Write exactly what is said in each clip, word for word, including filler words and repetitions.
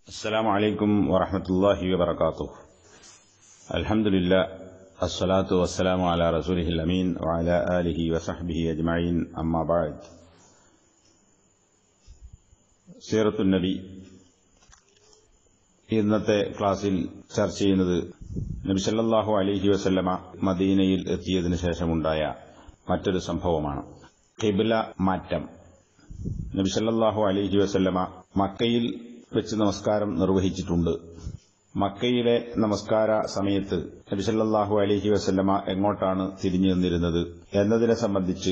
السلام عليكم ورحمة الله وبركاته. الحمد لله الصلاة والسلام على رسوله الأمين وعلى آله وصحبه أجمعين أما بعد. സീറത്തു നബി ഇന്നത്തെ ക്ലാസ്സിൽ ചർച്ച ചെയ്യുന്നത് നബി സല്ലല്ലാഹു അലൈഹി വസല്ലമ മദീനയിൽ എത്തിയതിനു ശേഷമുണ്ടായ മറ്റൊരു സംഭവമാണ്. ഖിബ്ല മാറ്റം. നബി സല്ലല്ലാഹു അലൈഹി വസല്ലമ മക്കയിൽ വെച്ച് നമസ്കാരം നിർവഹിച്ചിട്ടുണ്ട്. മക്കയിലെ നമസ്കാര സമയത്ത് നബി സല്ലല്ലാഹു അലൈഹി വസല്ലമ എങ്ങോട്ടാണ് തിരിഞ്ഞു നിന്നിരുന്നത് എന്നതിനെ സംബന്ധിച്ച്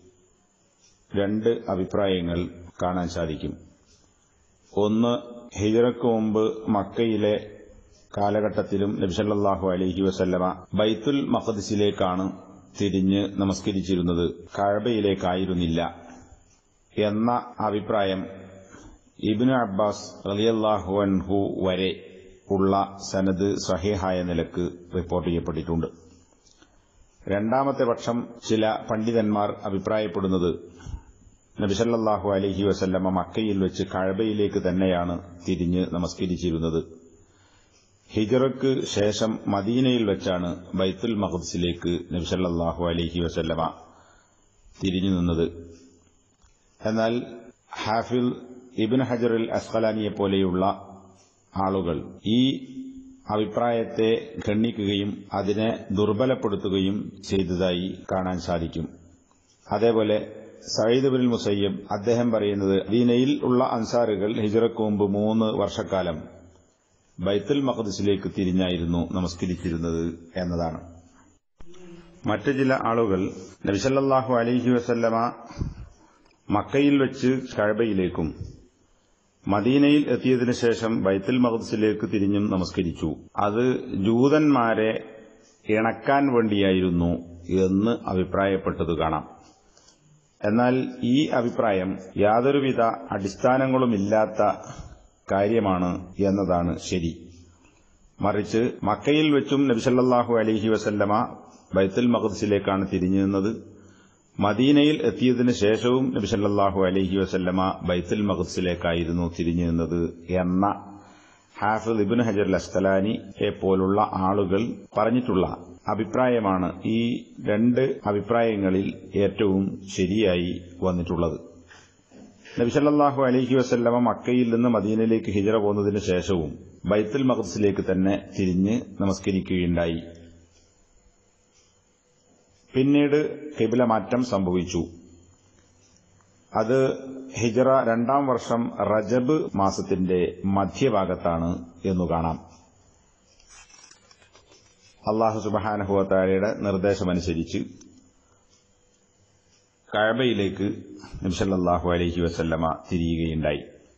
രണ്ട് അഭിപ്രായങ്ങൾ കാണാൻ സാധിക്കും. ഒന്ന്, ഹിജ്റയ്ക്ക് മുമ്പ് മക്കയിലെ കാലഘട്ടത്തിലും നബി സല്ലല്ലാഹു അലൈഹി വസല്ലമ ബൈത്തുൽ മഖ്ദിസിലേക്കാണ് തിരിഞ്ഞ് നമസ്കരിച്ചിരുന്നത്, കഅബയിലേക്കായിരുന്നില്ല എന്ന അഭിപ്രായം ഇബ്നു അബ്ബാസ് റളിയല്ലാഹു അൻഹു വരെ ഉള്ള സനദ് സ്വഹീഹായ നിലക്ക് റിപ്പോർട്ട് ചെയ്യപ്പെട്ടിട്ടുണ്ട്. രണ്ടാമത്തെ പക്ഷം ചില പണ്ഡിതന്മാർ അഭിപ്രായപ്പെടുന്നത് നബി സല്ലല്ലാഹു അലൈഹി വസല്ലമ മക്കയിൽ വെച്ച് കഅബയിലേക്ക് തന്നെയാണ് തിരിഞ്ഞ് നമസ്കരിച്ചിരുന്നത്. ഹിജ്റയ്ക്ക് ശേഷം മദീനയിൽ വെച്ചാണ് ബൈത്തുൽ മഖ്ദിസിലേക്ക് നബി സല്ലല്ലാഹു അലൈഹി വസല്ലമ തിരിഞ്ഞു നിന്നത്. എന്നാൽ ഹാഫിൽ ഇബ്നു ഹജർ അൽ അസ്ഖലാനിയെ പോലെയുള്ള ആളുകൾ ഈ അഭിപ്രായത്തെ ഖണ്ഡിക്കുകയും അതിനെ ദുർബലപ്പെടുത്തുകയും ചെയ്തതായി കാണാൻ സാധിക്കും. അതേപോലെ സഈദ് ഇബ്നുൽ മുസയ്യിബ് അദ്ദേഹം പറയുന്നത് മദീനയിൽ ഉള്ള അൻസാറുകൾ ഹിജ്റയ്ക്ക് മുമ്പ് മൂന്ന് വർഷക്കാലം ബൈത്തുൽ മഖ്ദിസിലേക്ക് തിരിഞ്ഞായിരുന്നു നമസ്കരിച്ചിരുന്നത് എന്നതാണ്. മറ്റു ചില ആളുകൾ നബി സല്ലല്ലാഹു അലൈഹി വസല്ലമ മക്കയിൽ വെച്ച് കഅബയിലേക്കും മദീനയിൽ എത്തിയതിനു ശേഷം ബൈത്തുൽ മഖ്ദിസിലേക്ക് തിരിഞ്ഞും നമസ്കരിച്ചു. അത് ജൂതന്മാരെ ഇണക്കാൻ വേണ്ടിയായിരുന്നു എന്ന് അഭിപ്രായപ്പെട്ടത് കാണാം. എന്നാൽ ഈ അഭിപ്രായം യാതൊരുവിധ അടിസ്ഥാനങ്ങളുമില്ലാത്ത കാര്യമാണ് എന്നതാണ് ശരി. മറിച്ച് മക്കയിൽ വെച്ചും നബി സല്ലല്ലാഹു അലൈഹി വസല്ലമ ബൈത്തുൽ മഖ്ദിസിലേക്കാണ് തിരിഞ്ഞു നിന്നത്. മദീനയിൽ എത്തിയതിനു ശേഷവും നബി സല്ലല്ലാഹു അലൈഹി വസല്ലമ ബൈത്തുൽ മഖ്ദിസിലേക്കായിരുന്നു തിരിഞ്ഞു നിന്നത് എന്ന ഹാഫിദ് ഇബ്നു ഹജർ അൽ അസ്ഖലാനിയെ പോലുള്ള ആളുകൾ പറഞ്ഞിട്ടുള്ള അഭിപ്രായമാണ് ഈ രണ്ട് അഭിപ്രായങ്ങളിൽ ഏറ്റവും ശരിയായി വന്നിട്ടുള്ളത്. നബി സല്ലല്ലാഹു അലൈഹി വസല്ലമ മക്കയിൽ നിന്ന് മദീനയിലേക്ക് ഹിജ്റ പോകുന്നതിനു ശേഷവും ബൈത്തുൽ മഖ്ദിസിലേക്ക് തന്നെ തിരിഞ്ഞ് നമസ്കരിക്കുകയുണ്ടായി. പിന്നീട് ഖിബ്ല മാറ്റം സംഭവിച്ചു. അത് ഹിജ്റ രണ്ടാം വർഷം റജബ് മാസത്തിന്റെ മധ്യഭാഗത്താണ് എന്നു കാണാം. അല്ലാഹു സുബ്ഹാനഹു വ തആലയുടെ നിർദ്ദേശമനുസരിച്ച് കഅബയിലേക്ക് നബി സല്ലല്ലാഹു അലൈഹി വസല്ലമ തിരിയുകയുണ്ടായി.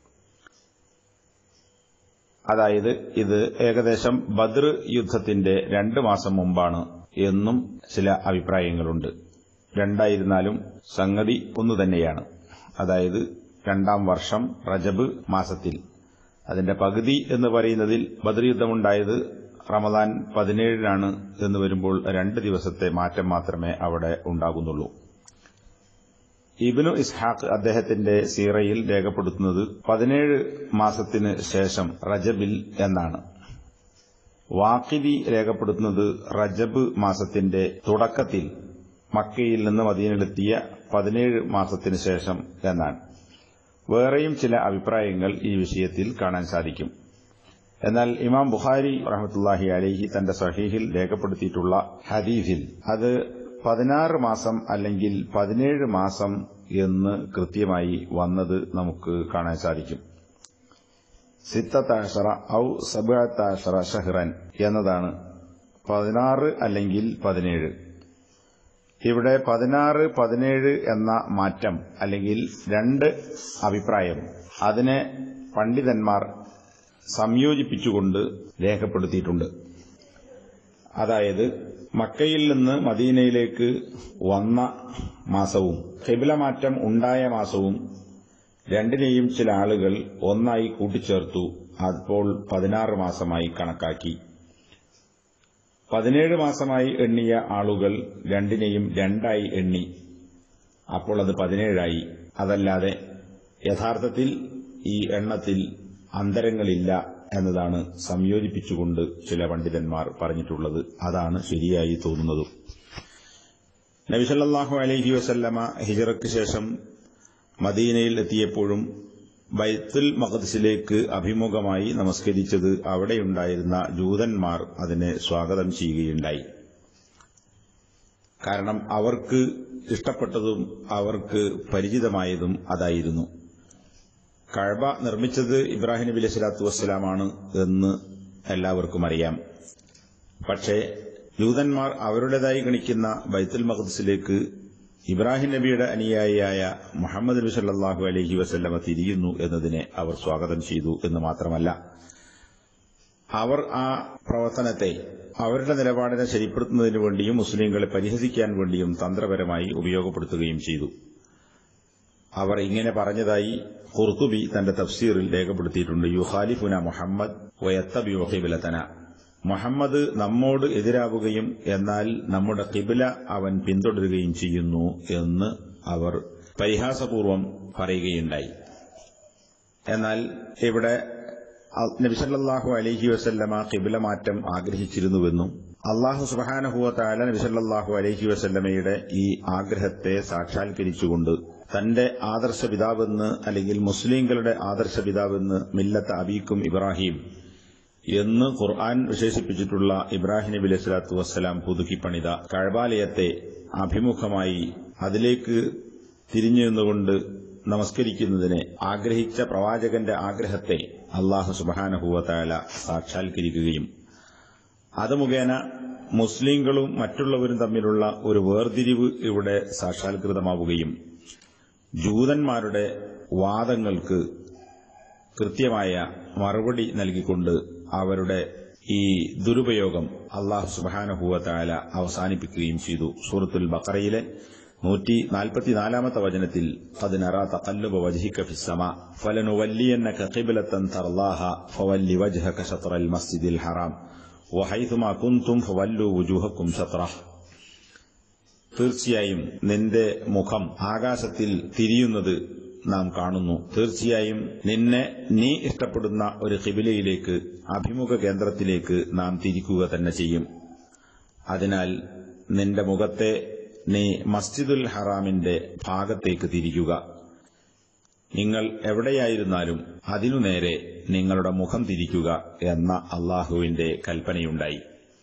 അതായത് ഇത് ഏകദേശം ബദ്ർ യുദ്ധത്തിന്റെ രണ്ട് മാസം മുമ്പാണ് എന്നും ചില അഭിപ്രായങ്ങളുണ്ട്. രണ്ടായിരുന്നാലും സംഗതി ഒന്നുതന്നെയാണ്. അതായത് രണ്ടാം വർഷം റജബ് മാസത്തിൽ, അതിന്റെ പകുതി എന്ന് പറയുന്നതിൽ ബദ്ർ യുദ്ധമുണ്ടായത് റമദാൻ പതിനേഴിനാണ് എന്ന് വരുമ്പോൾ രണ്ട് ദിവസത്തെ മാറ്റം മാത്രമേ അവിടെ ഉണ്ടാകുന്നുള്ളൂ. ഇബ്നു ഇസ്ഹാഖ് അദ്ദേഹത്തിന്റെ സീറയിൽ രേഖപ്പെടുത്തുന്നത് പതിനേഴ് മാസത്തിന് ശേഷം റജബിൽ എന്നാണ്. വാഖിദി രേഖപ്പെടുത്തുന്നത് റജബ് മാസത്തിന്റെ തുടക്കത്തിൽ മക്കയിൽ നിന്ന് മദീനയിലെത്തിയ പതിനേഴ് മാസത്തിന് ശേഷം എന്നാണ്. വേറെയും ചില അഭിപ്രായങ്ങൾ ഈ വിഷയത്തിൽ കാണാൻ സാധിക്കും. എന്നാൽ ഇമാം ബുഖാരി റഹ്മത്തുള്ളാഹി അലൈഹി തന്റെ സഹീഹിൽ രേഖപ്പെടുത്തിയിട്ടുള്ള ഹദീസിൽ അത് പതിനാറ് മാസം അല്ലെങ്കിൽ പതിനേഴ് മാസം എന്ന് കൃത്യമായി വന്നത് നമുക്ക് കാണാൻ സാധിക്കും. സിത്തത്താശറ ഔ സബഅത്താശറ ഷഹ്റൻ എന്നതാണ് പതിനാറ് അല്ലെങ്കിൽ പതിനേഴ്. ഇവിടെ പതിനാറ് പതിനേഴ് എന്ന മാറ്റം അല്ലെങ്കിൽ രണ്ട് അഭിപ്രായം അതിനെ പണ്ഡിതന്മാർ സംയോജിപ്പിച്ചുകൊണ്ട് രേഖപ്പെടുത്തിയിട്ടുണ്ട്. അതായത് മക്കയിൽ നിന്ന് മദീനയിലേക്ക് വന്ന മാസവും ഖിബ്ല മാറ്റം ഉണ്ടായ മാസവും രണ്ടിനെയും ചില ആളുകൾ ഒന്നായി കൂട്ടിച്ചേർത്തു. അപ്പോൾ പതിനാറ് മാസമായി കണക്കാക്കി. പതിനേഴ് മാസമായി എണ്ണിയ ആളുകൾ രണ്ടിനെയും രണ്ടായി എണ്ണി. അപ്പോൾ അത് പതിനേഴായി. അതല്ലാതെ യഥാർത്ഥത്തിൽ ഈ എണ്ണത്തിൽ അന്തരങ്ങളില്ല എന്നതാണ് സംയോജിപ്പിച്ചുകൊണ്ട് ചില പണ്ഡിതന്മാർ പറഞ്ഞിട്ടുള്ളത്. അതാണ് ശരിയായി തോന്നുന്നതും. നബി സല്ലല്ലാഹു അലൈഹി വസല്ലമ ഹിജ്റയ്ക്ക് ശേഷം മദീനയിൽ എത്തിയപ്പോഴും ബൈത്തുൽ മഖ്ദിസിലേക്ക് അഭിമുഖമായി നമസ്കരിച്ചത് അവിടെയുണ്ടായിരുന്ന ജൂതന്മാർ അതിനെ സ്വാഗതം ചെയ്യുകയുണ്ടായി. കാരണം അവർക്ക് ഇഷ്ടപ്പെട്ടതും അവർക്ക് പരിചിതമായതും അതായിരുന്നു. കഅബ നിർമ്മിച്ചത് ഇബ്രാഹിം നബി അലൈഹി സ്വലാത്തു വസ്സലാമാണ് എന്ന് എല്ലാവർക്കും അറിയാം. പക്ഷേ ജൂതന്മാർ അവരുടേതായി ഗണിക്കുന്ന ബൈത്തുൽ മഖ്ദിസിലേക്ക് ഇബ്രാഹിം നബിയുടെ അനുയായിയായ മുഹമ്മദ് നബി സല്ലല്ലാഹു അലൈഹി വസല്ലമ തിരിയുന്നു എന്നതിനെ അവർ സ്വാഗതം ചെയ്തു എന്ന് മാത്രമല്ല, അവർ ആ പ്രവർത്തനത്തെ അവരുടെ നിലപാടിനെ ശരിപ്പെടുത്തുന്നതിനു വേണ്ടിയും മുസ്ലിങ്ങളെ പരിഹസിക്കാൻ വേണ്ടിയും തന്ത്രപരമായി ഉപയോഗപ്പെടുത്തുകയും ചെയ്തു. അവർ ഇങ്ങനെ പറഞ്ഞതായി ഖുർതുബി തന്റെ തഫ്സീറിൽ രേഖപ്പെടുത്തിയിട്ടുണ്ട്. യുഖാലിഫുന മുഹമ്മദ് വയത്തബിഉ ഖിബ്ലതന. മുഹമ്മദ് നമ്മോട് എതിരാവുകയും എന്നാൽ നമ്മുടെ ഖിബ്ല അവൻ പിന്തുടരുകയും ചെയ്യുന്നു എന്ന് അവർ പരിഹാസപൂർവം പറയുകയുണ്ടായി. എന്നാൽ ഇവിടെ നബി സല്ലല്ലാഹു അലൈഹി വസല്ലമ ഖിബ്ല മാറ്റം ആഗ്രഹിച്ചിരുന്നുവെന്നും അല്ലാഹു സുബ്ഹാനഹു വ തആല നബി സല്ലല്ലാഹു അലൈഹി വസല്ലമയുടെ ഈ ആഗ്രഹത്തെ സാക്ഷാത്കരിച്ചുകൊണ്ട് തന്റെ ആദർശ പിതാവെന്ന് അല്ലെങ്കിൽ മുസ്ലിങ്ങളുടെ ആദർശ പിതാവെന്ന് മില്ലത്ത് അബീക്കും ഇബ്രാഹിം എന്ന് ഖുർആൻ വിശേഷിപ്പിച്ചിട്ടുള്ള ഇബ്രാഹിം നബി അലൈഹി സ്വലാത്തു വസ്സലാം പുതുക്കി പണിത കഅബാലയത്തെ അഭിമുഖമായി അതിലേക്ക് തിരിഞ്ഞു നിന്നുകൊണ്ട് നമസ്കരിക്കുന്നതിനെ ആഗ്രഹിച്ച പ്രവാചകന്റെ ആഗ്രഹത്തെ അല്ലാഹു സുബ്ഹാനഹു വ തആല സാക്ഷാത്കരിക്കുകയും അത് മുഖേന മുസ്ലിങ്ങളും മറ്റുള്ളവരും തമ്മിലുള്ള ഒരു വേർതിരിവ് ഇവിടെ സാക്ഷാത്കൃതമാവുകയും ജൂതന്മാരുടെ വാദങ്ങൾക്ക് കൃത്യമായ മറുപടി നൽകിക്കൊണ്ട് അവരുടെ ഈ ദുരുപയോഗം അല്ലാഹു സുബ്ഹാനഹു വ തആല അവസാനിപ്പിക്കുകയും ചെയ്തു. സൂറത്തുൽ ബഖറയിലെ നൂറ്റി നാൽപ്പത്തിനാലാമത്തെ വചനത്തിൽ ഖദ് നറാ തഖല്ലുബ വജ്ഹിക ഫിസ്സമാ ഫലനുവല്ലിയന്നക ഖിബ്ലതൻ തർലാഹ ഫവല്ലി വജ്ഹക ശത്റൽ മസ്ജിദിൽ ഹറാം വഹൈതുമാ കുൻതും ഫവല്ലു വുജൂഹക്കും ശത്റഹ്. തീർച്ചയായും നിന്റെ മുഖം ആകാശത്തിൽ തിരിയുന്നത് നാം കാണുന്നു. തീർച്ചയായും നിന്നെ നീ ഇഷ്ടപ്പെടുന്ന ഒരു ഖിബിലയിലേക്ക്, അഭിമുഖ കേന്ദ്രത്തിലേക്ക് നാം തിരിക്കുക തന്നെ ചെയ്യും. അതിനാൽ നിന്റെ മുഖത്തെ നീ മസ്ജിദുൽ ഹറാമിന്റെ ഭാഗത്തേക്ക് തിരിക്കുക. നിങ്ങൾ എവിടെയായിരുന്നാലും അതിനു നേരെ നിങ്ങളുടെ മുഖം തിരിക്കുക എന്ന അള്ളാഹുവിന്റെ കൽപ്പനയുണ്ടായി.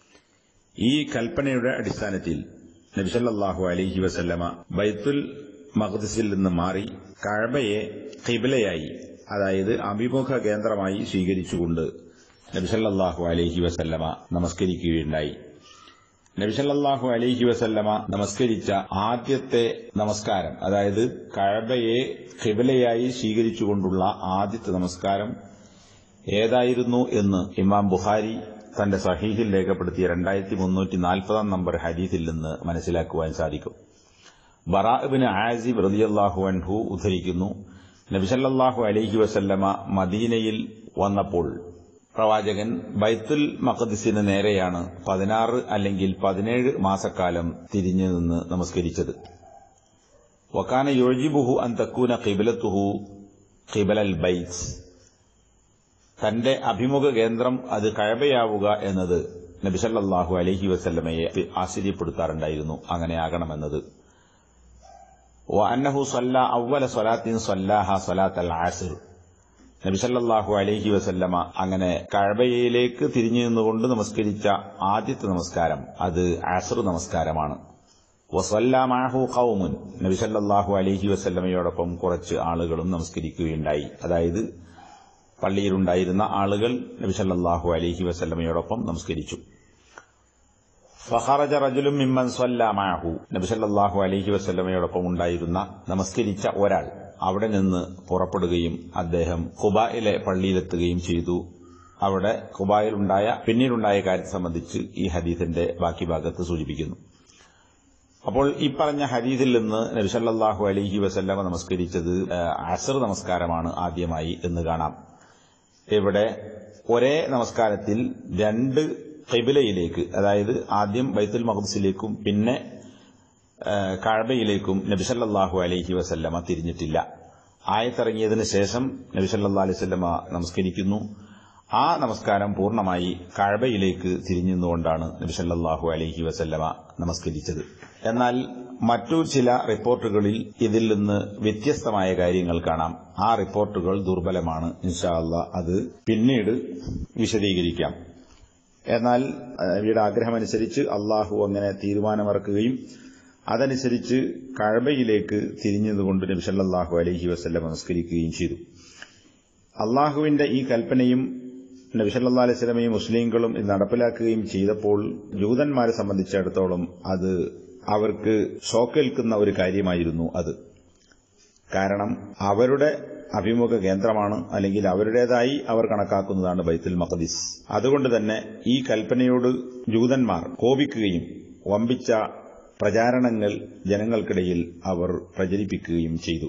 ഈ കൽപ്പനയുടെ അടിസ്ഥാനത്തിൽ നബി സല്ലല്ലാഹു അലൈഹി വസല്ലമ ബൈത്തുൽ മഖ്ദിസിൽ നിന്ന് മാറി കഅബയെ ഖിബ്ലയായി, അതായത് അഭിമുഖ കേന്ദ്രമായി സ്വീകരിച്ചുകൊണ്ട് നബി സല്ലല്ലാഹു അലൈഹി വസല്ലമ നമസ്കരിക്കുകയുണ്ടായി. നബി സല്ലല്ലാഹു അലൈഹി വസല്ലമ നമസ്കരിച്ച ആദ്യത്തെ നമസ്കാരം, അതായത് കഅബയെ ഖിബ്ലയായി സ്വീകരിച്ചുകൊണ്ടുള്ള ആദ്യത്തെ നമസ്കാരം ഏതായിരുന്നു എന്ന് ഇമാം ബുഖാരി തന്റെ സഹീഹിൽ രേഖപ്പെടുത്തിയ രണ്ടായിരത്തി മുന്നൂറ്റി നാൽപ്പതാം നമ്പർ ഹദീസിൽ നിന്ന് മനസ്സിലാക്കുവാൻ സാധിക്കും. ബറാ ഇബ്നു ആസിബ് റളിയല്ലാഹു അൻഹു ഉദ്ധരിക്കുന്നു, നബി സല്ലല്ലാഹു അലൈഹി വസല്ലമ മദീനയിൽ വന്നപ്പോൾ പ്രവാചകൻ ബൈത്തുൽ മഖ്ദിസിന് നേരെയാണ് പതിനാറ് അല്ലെങ്കിൽ പതിനേഴ് മാസക്കാലം തിരിഞ്ഞു നിന്ന് നമസ്കരിച്ചത്. വകാന യുജിബുഹു അൻ തകൂന ഖിബ്ലത്തുഹു ഖിബലൽ ബൈത്ത്. തന്റെ അഭിമുഖ കേന്ദ്രം അത് കഅബയാവുക എന്നത് നബി സല്ലല്ലാഹു അലൈഹി വസല്ലമയെ ആശ്ചര്യപ്പെടുത്താറുണ്ടായിരുന്നു, അങ്ങനെയാകണമെന്നത്. വഅന്നഹു സല്ല അവ്വല സ്വലാത്തിൻ സല്ലാഹ സ്വലാത്തൽ അസ്ർ. നബി സല്ലല്ലാഹു അലൈഹി വസല്ലമ അങ്ങനെ കഅബയിലേക്ക് തിരിഞ്ഞു നിന്നുകൊണ്ട് നമസ്കരിച്ച ആദ്യത്തെ നമസ്കാരം അത് അസ്ർ നമസ്കാരമാണ്. വസല്ല മഅഹു ഖൗമുൻ. നബി സല്ലല്ലാഹു അലൈഹി വസല്ലമയോടൊപ്പം കുറച്ച് ആളുകളും നമസ്കരിക്കുകയുണ്ടായി. അതായത് പള്ളിയിലുണ്ടായിരുന്ന ആളുകൾ നബി സല്ലല്ലാഹു അലൈഹി വസല്ലമയോടൊപ്പം നമസ്കരിച്ചു. ഫഖറജ റജുലുൻ മിമ്മൻ സല്ല മഅഹു. നബി സല്ലല്ലാഹു അലൈഹി വസല്ലമയോടൊപ്പം ഉണ്ടായിരുന്ന നമസ്കരിച്ച ഒരാൾ അവിടെ നിന്ന് പുറപ്പെടുകയും അദ്ദേഹം ഖുബായിലെ പള്ളിയിലെത്തുകയും ചെയ്തു. അവിടെ ഖുബായിലുണ്ടായ പിന്നീടുണ്ടായ കാര്യത്തെ സംബന്ധിച്ച് ഈ ഹദീസിന്റെ ബാക്കി ഭാഗത്ത് സൂചിപ്പിക്കുന്നു. അപ്പോൾ ഈ പറഞ്ഞ ഹദീസിൽ നിന്ന് നബി സല്ലല്ലാഹു അലൈഹി വസല്ലമ നമസ്കരിച്ചത് അസ്ർ നമസ്കാരമാണ് ആദ്യമായി എന്ന് കാണാം. ഇവിടെ ഒരേ നമസ്കാരത്തിൽ രണ്ട് ഖിബ്ലയിലേക്ക്, അതായത് ആദ്യം ബൈത്തുൽ മഖ്ദിസിലേക്കും പിന്നെ കഅബയിലേക്കും നബി സല്ലല്ലാഹു അലൈഹി വസല്ലമ തിരിഞ്ഞിട്ടില്ല. ആയത്തിറങ്ങിയതിനു ശേഷം നബി സല്ലല്ലാഹു അലൈഹി വസല്ലമ നമസ്കരിക്കുന്നു. ആ നമസ്കാരം പൂർണ്ണമായി കഅബയിലേക്ക് തിരിഞ്ഞുകൊണ്ടാണ് നബി സല്ലല്ലാഹു അലൈഹി വസല്ലമ നമസ്കരിച്ചത്. എന്നാൽ മറ്റു ചില റിപ്പോർട്ടുകളിൽ ഇതിൽ നിന്ന് വ്യത്യസ്തമായ കാര്യങ്ങൾ കാണാം. ആ റിപ്പോർട്ടുകൾ ദുർബലമാണ്. ഇൻഷാ അല്ലാഹ് അത് പിന്നീട് വിശദീകരിക്കാം. എന്നാൽ ഇവിടെ ആഗ്രഹമനുസരിച്ച് അള്ളാഹു അങ്ങനെ തീരുമാനമിറക്കുകയും അതനുസരിച്ച് കഅബയിലേക്ക് തിരിഞ്ഞതുകൊണ്ട് നബി സല്ലല്ലാഹു അലൈഹി വസല്ലം നമസ്കരിക്കുകയും ചെയ്തു. അള്ളാഹുവിന്റെ ഈ കൽപ്പനയും നബി സല്ലല്ലാഹു അലൈഹി വസല്ലമയും മുസ്ലിങ്ങളും ഇത് നടപ്പിലാക്കുകയും ചെയ്തപ്പോൾ ജൂതന്മാരെ സംബന്ധിച്ചിടത്തോളം അത് അവർക്ക് ഷോക്കേൽക്കുന്ന ഒരു കാര്യമായിരുന്നു. അത് കാരണം അവരുടെ അഭിമുഖ കേന്ദ്രമാണ്, അല്ലെങ്കിൽ അവരുടേതായി അവർ കണക്കാക്കുന്നതാണ് ബൈത്തുൽ മഖ്ദിസ്. അതുകൊണ്ട് തന്നെ ഈ കൽപ്പനയോട് ജൂതന്മാർ കോപിക്കുകയും വമ്പിച്ച പ്രചാരണങ്ങൾ ജനങ്ങൾക്കിടയിൽ അവർ പ്രചരിപ്പിക്കുകയും ചെയ്തു.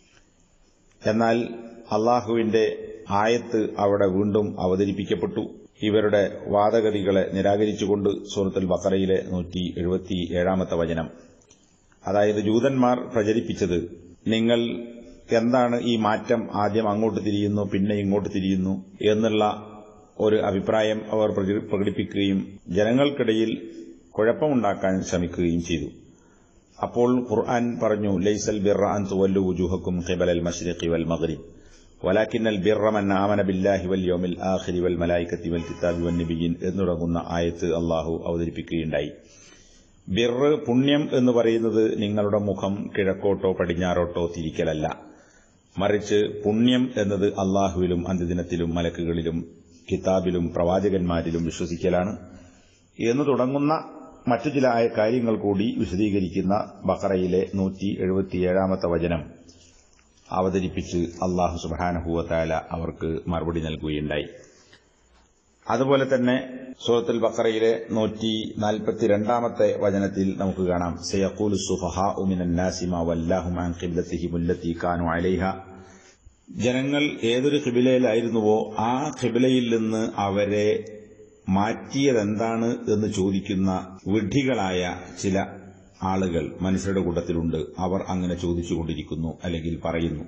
എന്നാൽ അള്ളാഹുവിന്റെ ആയത്ത് അവിടെ വീണ്ടും അവതരിപ്പിക്കപ്പെട്ടു. ഇവരുടെ വാദഗതികളെ നിരാകരിച്ചുകൊണ്ട് സൂറത്തുൽ ബഖറയിലെ നൂറ്റി എഴുപത്തി ഏഴാമത്തെ വചനം, അതായത് ജൂതന്മാർ പ്രചരിപ്പിച്ചത്, നിങ്ങൾ എന്താണ് ഈ മാറ്റം, ആദ്യം അങ്ങോട്ട് തിരിയുന്നു പിന്നെ ഇങ്ങോട്ട് തിരിയുന്നു എന്നുള്ള ഒരു അഭിപ്രായം അവർ പ്രകടിപ്പിക്കുകയും ജനങ്ങൾക്കിടയിൽ കുഴപ്പമുണ്ടാക്കാൻ ശ്രമിക്കുകയും ചെയ്തു. അപ്പോൾ ഖുർആൻ പറഞ്ഞു, ലൈസൽ ബിർറ അൻ തുവല്ലു വുജൂഹക്കും ഖിബലൽ മശ്രിഖി വൽ മഗ്രിബ് വലാകിന്നൽ ബിർറ മൻ ആമന ബില്ലാഹി വൽ യൗമിൽ ആഖിരി വൽ മലായികത്തി വൽ കിതാബി വൻ നബിയ്യിൻ എന്ന് തുടങ്ങുന്ന ആയത്ത് അല്ലാഹു അവതരിപ്പിക്കുകയുണ്ടായി. ബിർറ്, പുണ്യം എന്ന് പറയുന്നത് നിങ്ങളുടെ മുഖം കിഴക്കോട്ടോ പടിഞ്ഞാറോട്ടോ തിരിക്കലല്ല, മറിച്ച് പുണ്യം എന്നത് അള്ളാഹുവിലും അന്ത്യദിനത്തിലും മലക്കുകളിലും കിതാബിലും പ്രവാചകന്മാരിലും വിശ്വസിക്കലാണ് എന്ന് തുടങ്ങുന്ന മറ്റു ചില കാര്യങ്ങൾ കൂടി വിശദീകരിക്കുന്ന ബഖറയിലെ നൂറ്റി എഴുപത്തിയേഴാമത്തെ വചനം അവതരിപ്പിച്ച് അള്ളാഹു സുബ്ഹാനഹു വ തആല അവർക്ക് മറുപടി നൽകുകയുണ്ടായി. അതുപോലെ തന്നെ സൂറത്തുൽ ബഖറയിലെ നൂറ്റി നാൽപ്പത്തിരണ്ടാമത്തെ വചനത്തിൽ നമുക്ക് കാണാം, സയഖൂലു സുഫഹാഉ മിനൻ നാസി മാ വല്ലാഹും അൻ ഖിബ്ലതിഹിം അല്ലതി കാനൂ അലൈഹ. ജനങ്ങൾ ഏതൊരു ഖിബിലയിലായിരുന്നുവോ ആ ഖിബിലയിൽ നിന്ന് അവരെ മാറ്റിയതെന്താണ് എന്ന് ചോദിക്കുന്ന വിഡ്ഢികളായ ചില ആളുകൾ മനുഷ്യരുടെ കൂട്ടത്തിലുണ്ട്. അവർ അങ്ങനെ ചോദിച്ചുകൊണ്ടിരിക്കുന്നു, അല്ലെങ്കിൽ പറയുന്നു.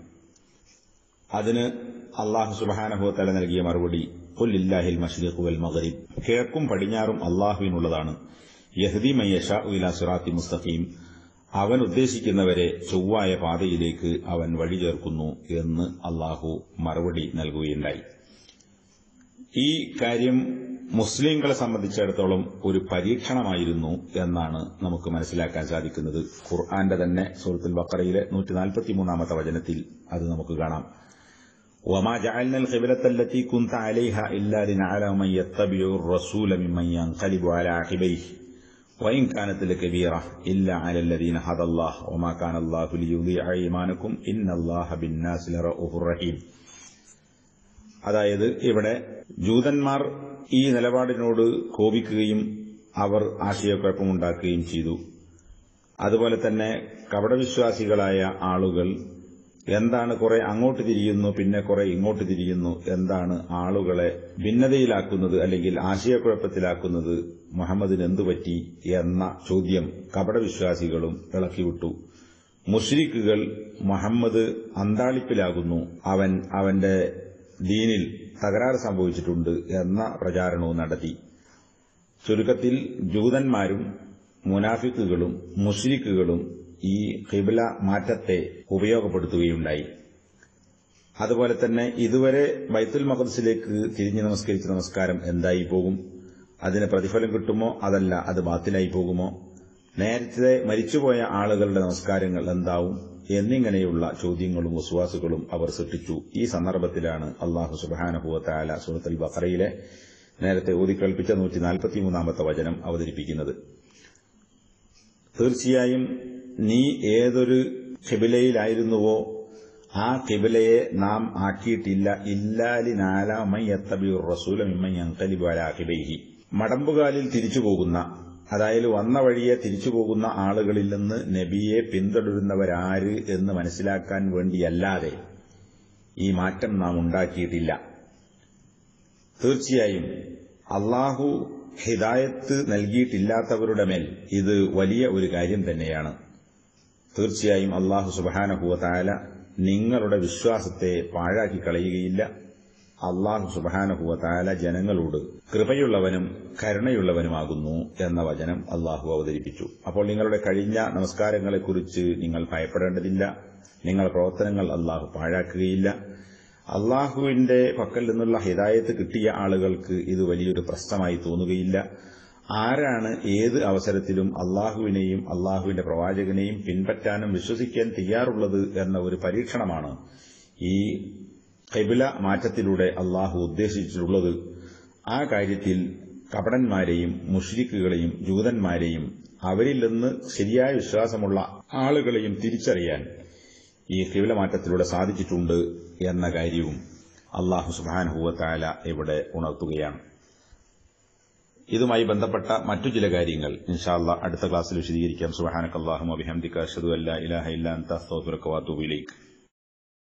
അതിന് അല്ലാഹു സുബ്ഹാനഹു വ തആല നൽകിയ മറുപടി, ഖുൽ ലില്ലാഹിൽ മശ്രിഖു വൽ മഗ്രിബ്, കിഴക്കും പടിഞ്ഞാറും അല്ലാഹുവിനുള്ളതാണ്. യഹ്ദി മൻ യശാഉ ഇലാ സിറാത്തി മുസ്തഖീം, അവൻ ഉദ്ദേശിക്കുന്നവരെ ചൊവ്വായ പാതയിലേക്ക് അവൻ വഴി ചേർക്കുന്നു എന്ന് അല്ലാഹു മറുപടി നൽകുകയുണ്ടായി. ഈ കാര്യം മുസ്ലിങ്ങളെ സംബന്ധിച്ചിടത്തോളം ഒരു പരീക്ഷണമായിരുന്നു എന്നാണ് നമുക്ക് മനസ്സിലാക്കാൻ സാധിക്കുന്നത്. ഖുർആന്റെ തന്നെ സൂറത്തുൽ ബഖറയിലെ നൂറ്റി നാൽപ്പത്തിമൂന്നാമത്തെ വചനത്തിൽ അത് നമുക്ക് കാണാം. وما جعلنا القبلة التي كنت عليها إلا لنعلم من يتبع الرسول ممن ينقلب على عقبيه وإن كانت لكبيرة إلا على الذين هدى الله وما كان الله ليضيع إيمانكم إن الله بالناس لرؤوف رحيم. അതായത് ഇവിടെ ജൂതന്മാർ ഈ നിലപാടിനോട് കോപിക്കുകയും അവർ ആശയക്കുഴപ്പമുണ്ടാക്കുകയും ചെയ്തു. അതുപോലെ തന്നെ കപടവിശ്വാസികളായ ആളുകൾ എന്താണ് കുറെ അങ്ങോട്ട് തിരിയുന്നു പിന്നെ കുറെ ഇങ്ങോട്ട് തിരിയുന്നു, എന്താണ് ആളുകളെ ഭിന്നതയിലാക്കുന്നത് അല്ലെങ്കിൽ ആശയക്കുഴപ്പത്തിലാക്കുന്നത്, മുഹമ്മദിന് എന്തുപറ്റി എന്ന ചോദ്യം കപടവിശ്വാസികളും ഇളക്കിവിട്ടു. മുശ്രിക്കുകൾ മുഹമ്മദ് അന്താളിപ്പിലാകുന്നു, അവൻ അവന്റെ ദീനിൽ തകരാറ് സംഭവിച്ചിട്ടുണ്ട് എന്ന പ്രചാരണവും നടത്തി. ചുരുക്കത്തിൽ ജൂതന്മാരും മുനാഫിക്കുകളും മുശ്രിക്കുകളും ഈ ഖിബ്ല മാറ്റത്തെ ഉപയോഗപ്പെടുത്തുകയുണ്ടായി. അതുപോലെ തന്നെ ഇതുവരെ ബൈത്തുൽ മഖ്ദിസിലേക്ക് തിരിഞ്ഞ് നമസ്കരിച്ച നമസ്കാരം എന്തായി പോകും, അതിന് പ്രതിഫലം കിട്ടുമോ അതല്ല അത് ബാത്തിലായി പോകുമോ, നേരത്തെ മരിച്ചുപോയ ആളുകളുടെ നമസ്കാരങ്ങൾ എന്താവും എന്നിങ്ങനെയുള്ള ചോദ്യങ്ങളും വസ്വാസുകളും അവർ സൃഷ്ടിച്ചു. ഈ സന്ദർഭത്തിലാണ് അല്ലാഹു സുബ്ഹാനഹു വ തആല സൂറത്തുൽ ബഖറയിലെ നേരത്തെ ഓതിക്കേൾപ്പിച്ച നൂറ്റി നാൽപ്പത്തിമൂന്നാമത്തെ വചനം അവതരിപ്പിക്കുന്നത്. തീർച്ചയായും നീ ഏതൊരു ഖിബിലയിലായിരുന്നുവോ ആ ഖിബിലയെ നാം ആക്കിയിട്ടില്ല ഇല്ലാ ലിനഅലമ മൻ യത്തബിഉർ റസൂല മിമ്മൻ യൻഖലിബു അലാ അഖിബൈഹി, മടമ്പുകാലിൽ തിരിച്ചുപോകുന്ന, അതായത് വന്ന വഴിയെ തിരിച്ചുപോകുന്ന ആളുകളിൽ നിന്ന് നബിയെ പിന്തുടരുന്നവരാര് എന്ന് മനസ്സിലാക്കാൻ വേണ്ടിയല്ലാതെ ഈ മാറ്റം നാം ഉണ്ടാക്കിയിട്ടില്ല. തീർച്ചയായും അല്ലാഹു ഹിദായത്ത് നൽകിയിട്ടില്ലാത്തവരുടെ മേൽ ഇത് വലിയ ഒരു കാര്യം തന്നെയാണ്. തീർച്ചയായും അല്ലാഹു സുബ്ഹാനഹു വ തആല നിങ്ങളുടെ വിശ്വാസത്തെ പാഴാക്കി കളയുകയില്ല. അല്ലാഹു സുബ്ഹാനഹു വ തആല ജനങ്ങളോട് കൃപയുള്ളവനും കരുണയുള്ളവനുമാകുന്നു എന്ന വചനം അല്ലാഹു അവതരിപ്പിച്ചു. അപ്പോൾ നിങ്ങളുടെ കഴിഞ്ഞ നമസ്കാരങ്ങളെക്കുറിച്ച് നിങ്ങൾ ഭയപ്പെടേണ്ടതില്ല. നിങ്ങളുടെ പ്രവർത്തനങ്ങൾ അല്ലാഹു പാഴാക്കുകയില്ല. അല്ലാഹുവിന്റെ പക്കൽ നിന്നുള്ള ഹിദായത്ത് കിട്ടിയ ആളുകൾക്ക് ഇത് വലിയൊരു പ്രശ്നമായി തോന്നുകയില്ല. ആരാണ് ഏത് അവസരത്തിലും അല്ലാഹുവിനെയും അല്ലാഹുവിന്റെ പ്രവാചകനെയും പിൻപറ്റാനും വിശ്വസിക്കാൻ തയ്യാറുള്ളത് എന്ന ഒരു പരീക്ഷണമാണ് ഈ ഖിബ്ല മാറ്റത്തിലൂടെ അല്ലാഹു ഉദ്ദേശിച്ചിട്ടുള്ളത്. ആ കാര്യത്തിൽ കപടന്മാരെയും മുശ്രിക്കുകളെയും ജൂതന്മാരെയും അവരിൽ നിന്ന് ശരിയായ വിശ്വാസമുള്ള ആളുകളെയും തിരിച്ചറിയാൻ ഈ ഖിബ്ല മാറ്റത്തിലൂടെ സാധിച്ചിട്ടുണ്ട് എന്ന കാര്യവും അല്ലാഹു സുബ്ഹാനഹു വ തആല ഇവിടെ ഉണർത്തുകയാണ്. ഇതുമായി ബന്ധപ്പെട്ട മറ്റു ചില കാര്യങ്ങൾ ഇൻഷാ അല്ലാഹ് അടുത്ത ക്ലാസ്സിൽ വിശദീകരിക്കാം. സുബ്ഹാനകല്ലാഹുമ്മ വബിഹംദിക അശ്ഹദു അല്ലാ ഇലാഹ ഇല്ലാ അൻത അസ്തഗ്ഫിറുക വ അത്തൂബു ഇലൈക്.